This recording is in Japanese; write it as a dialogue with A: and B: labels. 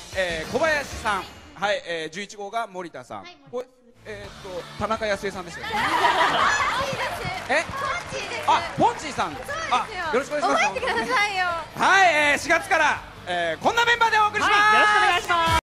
A: 小林さん、はい、11号が森田さん、これ田中康江さんですよね。ポンチーさんです。よろしくお願いします。
B: 覚えてくださいよ。
A: はい、4月からこんなメンバーでお送りします。
C: よろしくお願いします。